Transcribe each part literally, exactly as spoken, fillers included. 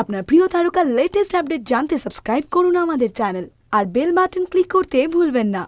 আপনার প্রিয় তারকার লেটেস্ট আপডেট জানতে সাবস্ক্রাইব করুন আমাদের চ্যানেল আর বেল বাটন ক্লিক করতে ভুলবেন না।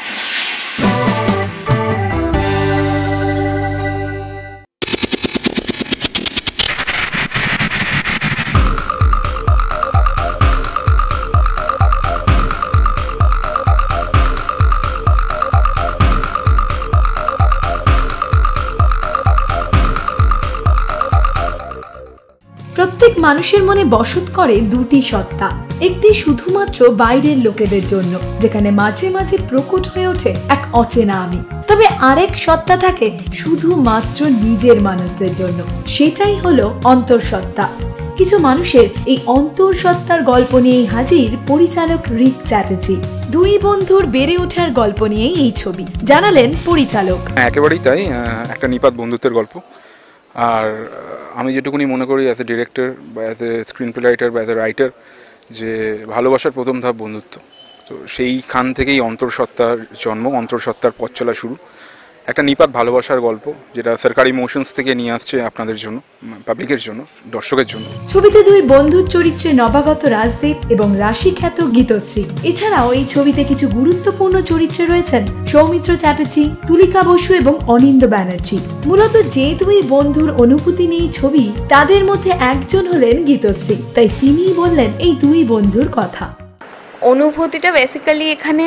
প্রত্যেক মানুষের মনে বসত করে দুটি সত্তা, একটি শুধুমাত্র বাইরের লোকেদের জন্য, যেখানে মাঝে মাঝে প্রকট হয়ে ওঠে এক অচেনা আমি। তবে আরেক সত্তা থাকে শুধুমাত্র নিজের মানুষদের জন্য, সেটাই হলো অন্তঃসত্ত্বা। কিছু মানুষের এই অন্তঃসত্ত্বার গল্প নিয়েই হাজির পরিচালক রিক চ্যাটার্জি। দুই বন্ধুর বেড়ে ওঠার গল্প নিয়েই এই ছবি, জানালেন পরিচালক। একেবারেই তাই, একটা নিপাত বন্ধুত্বের গল্প। আর আমি যেটুকুনি মনে করি অ্যাজ এ ডিরেক্টর বা as a screenplay writer বা অ্যাজ এ রাইটার, যে ভালোবাসার প্রথম ধাপ বন্ধুত্ব। তো সেইখান থেকেই অন্তঃসত্ত্বার জন্ম, অন্তঃসত্ত্বার পথ চলা শুরু। একটা নিপাত ভালোবাসার গল্প, যেটা সরকারি ইমোশনস থেকে নিয়ে আসছে আপনাদের জন্য, পাবলিকের জন্য, দর্শকের জন্য। ছবিতে দুই বন্ধুর চরিত্রে নবাগত রাজদীপ এবং রাশি খ্যাত গীতশ্রী। এছাড়াও এই ছবিতে কিছু গুরুত্বপূর্ণ চরিত্রে রয়েছেন সৌমিত্র চ্যাটার্জি, তুলিকা বসু এবং অনিন্দ্য ব্যানার্জি। মূলত যে দুই বন্ধুর অনুভূতি নিয়ে ছবি, তাদের মধ্যে একজন হলেন গীতশ্রী, তাই তিনিই বললেন এই দুই বন্ধুর কথা। অনুভূতিটা বেসিক্যালি এখানে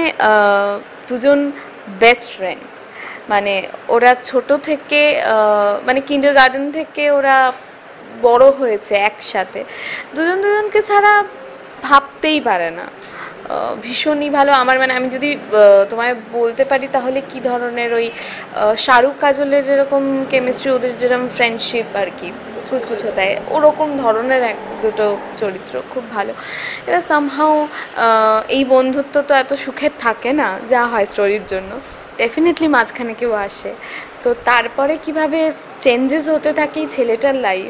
দুজন বেস্ট ফ্রেন্ড, মানে ওরা ছোট থেকে মানে কিন্ডার গার্ডেন থেকে ওরা বড় হয়েছে একসাথে, দুজন দুজনকে ছাড়া ভাবতেই পারে না। ভীষণই ভালো আমার, মানে আমি যদি তোমায় বলতে পারি তাহলে কি ধরনের, ওই শাহরুখ কাজলের যেরকম কেমিস্ট্রি, ওদের যেরকম ফ্রেন্ডশিপ আর কি, কুচকুচ হতায়, ওরকম ধরনের এক দুটো চরিত্র খুব ভালো। এবার সামহাও এই বন্ধুত্ব তো এত সুখের থাকে না যা হয় স্টোরির জন্য, ডেফিনেটলি মাঝখানে কেউ আসে, তো তারপরে কিভাবে চেঞ্জেস হতে থাকে ছেলেটার লাইফ,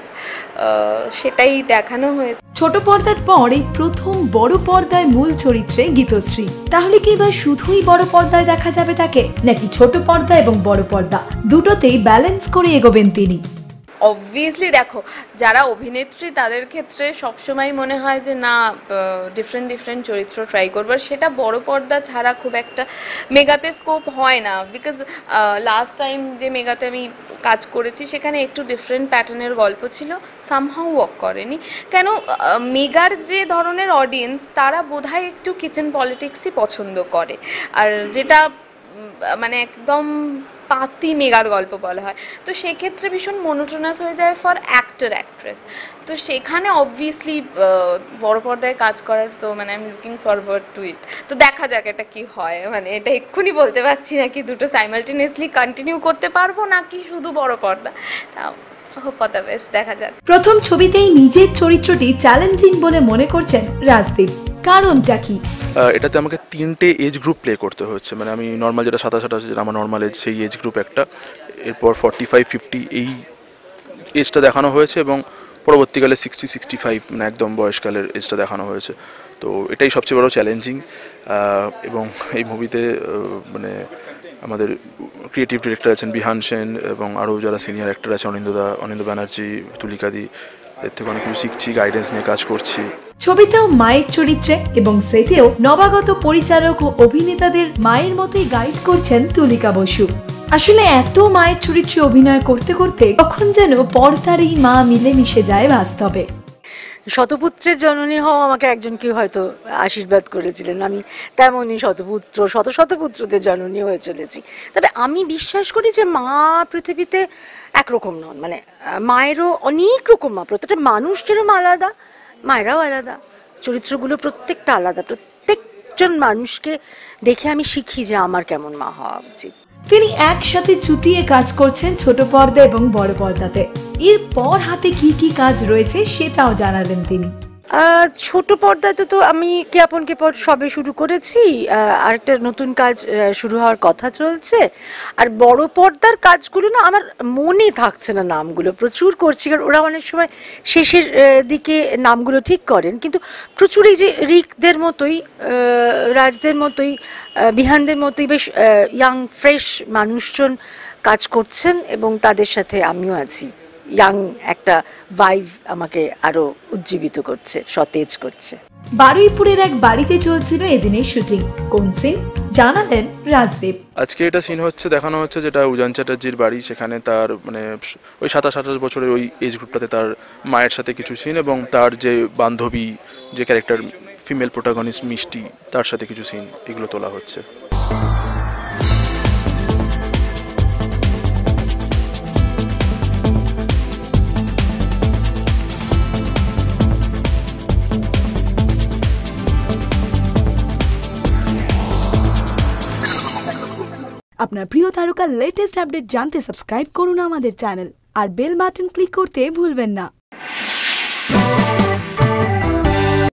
সেটাই দেখানো হয়েছে। ছোট পর্দার পর এই প্রথম বড় পর্দায় মূল চরিত্রে গীতশ্রী। তাহলে কি এবার শুধুই বড় পর্দায় দেখা যাবে তাকে, নাকি ছোট পর্দা এবং বড় পর্দা দুটোতেই ব্যালেন্স করে এগোবেন তিনি? অবভিয়াসলি দেখো, যারা অভিনেত্রী তাদের ক্ষেত্রে সবসময় মনে হয় যে না, ডিফারেন্ট ডিফারেন্ট চরিত্র ট্রাই করবার, সেটা বড় পর্দা ছাড়া খুব একটা মেগাতে স্কোপ হয় না। বিকজ লাস্ট টাইম যে মেগাতে আমি কাজ করেছি সেখানে একটু ডিফারেন্ট প্যাটার্নের গল্প ছিল, সামহাও ওয়ার্ক করেনি। কেন, মেগার যে ধরনের অডিয়েন্স, তারা বোধহয় একটু কিচেন পলিটিক্সই পছন্দ করে, আর যেটা মানে একদম পাতি মেগার গল্প বলা হয়, তো সেক্ষেত্রে ভীষণ মনোটোনাস হয়ে যায় ফর অ্যাক্টর অ্যাক্ট্রেস। তো সেখানে অবভিয়াসলি বড় পর্দায় কাজ করার, তো মানে I am looking forward to it. তো দেখা যাক এটা কি হয়, মানে এটা এক্ষুনি বলতে পারছি না কি দুটো সাইমালটেনিয়াসলি কন্টিনিউ করতে পারবো নাকি শুধু বড় পর্দা, দেখা যাক। প্রথম ছবিতেই নিজের চরিত্রটি চ্যালেঞ্জিং বলে মনে করছেন রাজদীপ, কারণটা কি? এটাতে আমাকে তিনটে এজ গ্রুপ প্লে করতে হচ্ছে, মানে আমি নর্মাল যেটা সাতাশ আঠাশ যেটা আমার নর্মাল এজ, সেই এজ গ্রুপ একটা, এরপর ফর্টি ফাইভ ফিফটি এই এজটা দেখানো হয়েছে, এবং পরবর্তীকালে সিক্সটি সিক্সটি ফাইভ মানে একদম বয়সকালের এজটা দেখানো হয়েছে। তো এটাই সবচেয়ে বড় চ্যালেঞ্জিং। এবং এই মুভিতে মানে আমাদের ক্রিয়েটিভ ডিরেক্টর আছেন বিহান সেন, এবং আরও যারা সিনিয়র অ্যাক্টর আছে, অনিন্দদা, অনিন্দ্য ব্যানার্জি, তুলিকাদি, এর থেকে অনেক কিছু শিখছি, গাইডেন্স নিয়ে কাজ করছি। ছবিতেও মায়ের চরিত্রে এবং সেটেও নবাগত পরিচালক ও অভিনেতাদের মায়ের মতোই গাইড করছেন তুলিকা বসু। আসলে এত মায়ের চরিত্রে অভিনয় করতে করতে তখন যেন পর্দার এই মা মিলেমিশে যায় বাস্তবে। শতপুত্রের জননী হও আমাকে একজন কেউ হয়তো আশীর্বাদ করেছিলেন, আমি তেমনই শতপুত্র শত শতপুত্রদের জননী হয়ে চলেছি। তবে আমি বিশ্বাস করি যে মা পৃথিবীতে একরকম নন, মানে মায়েরও অনেক রকম মা, প্রত্যেকটা মানুষ যেরকম আলাদা, মায়েরাও আলাদা, চরিত্রগুলো প্রত্যেকটা আলাদা। প্রত্যেকজন মানুষকে দেখে আমি শিখি যে আমার কেমন মা হওয়া উচিত। তিনি একসাথে চুটিয়ে কাজ করছেন ছোট পর্দা এবং বড় পর্দাতে। এরপর হাতে কি কি কাজ রয়েছে সেটাও জানালেন তিনি। ছোট পর্দাতে তো আমি কে আপন কে পর সবে শুরু করেছি, আরেকটা নতুন কাজ শুরু হওয়ার কথা চলছে। আর বড় পর্দার কাজগুলো না আমার মনে থাকছে না, নামগুলো প্রচুর করছি, কারণ ওরা অনেক সময় শেষের দিকে নামগুলো ঠিক করেন, কিন্তু প্রচুর এই যে রিকদের মতোই, রাজদের মতোই, বিহানদের মতোই বেশ ইয়াং ফ্রেশ মানুষজন কাজ করছেন, এবং তাদের সাথে আমিও আছি। ইয়াং একটা ভাইভ আমাকে আরো উজ্জীবিত করছে, সতেজ করছে। বারুইপুরের এক বাড়িতে চলছিল এদিনের শুটিং। কোন সিন জানালেন রাজদীপ। আজকে এটা সিন হচ্ছে, দেখানো হচ্ছে যেটা উজান চ্যাটার্জির বাড়ি, সেখানে তার মানে ওই সাতাশ আঠাশ বছরের ওই এজ গ্রুপটাতে তার মায়ের সাথে কিছু সিন এবং তার যে বান্ধবী, যে ক্যারেক্টার ফিমেল প্রোটাগনিস্ট মিষ্টি, তার সাথে কিছু সিন, এগুলো তোলা হচ্ছে। আপনার প্রিয় তারকার লেটেস্ট আপডেট জানতে সাবস্ক্রাইব করুন আমাদের চ্যানেল আর বেল বাটন ক্লিক করতে ভুলবেন না।